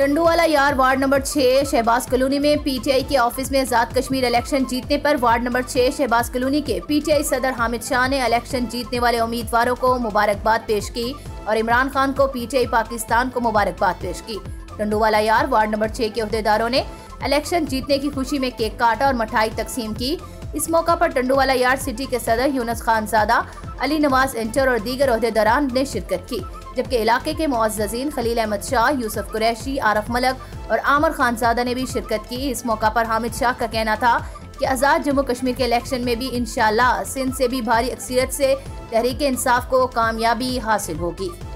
टंडूवाला यार ward number 6 Shahbaz colony में PTI के ऑफिस में आजाद कश्मीर इलेक्शन जीतने पर वार्ड नंबर 6 शहबाज कॉलोनी के पीटीआई सदर हामिद शाह ने इलेक्शन जीतने वाले उम्मीदवारों को मुबारकबाद पेश की और इमरान खान को पीटीआई पाकिस्तान को मुबारकबाद पेश की। टंडूवाला यार वार्ड नंबर 6 के अहदेदारों ने इलेक्शन जीतने की खुशी में केक काटा और मिठाई तकसीम की। इस मौका पर टंडूवाला यार सिटी के सदर यूनुस खानजादा, अली नवाज इंटर और दीगर अहदेदारान ने शिरकत की, जबकि इलाके के मुअज़्ज़ज़ीन खलील अहमद शाह, यूसुफ कुरैशी, आरफ मलक और आमर खानजादा ने भी शिरकत की। इस मौका पर हामिद शाह का कहना था कि आज़ाद जम्मू कश्मीर के इलेक्शन में भी इंशाअल्लाह सिंध से भी भारी अक्सरियत से तहरीक इंसाफ को कामयाबी हासिल होगी।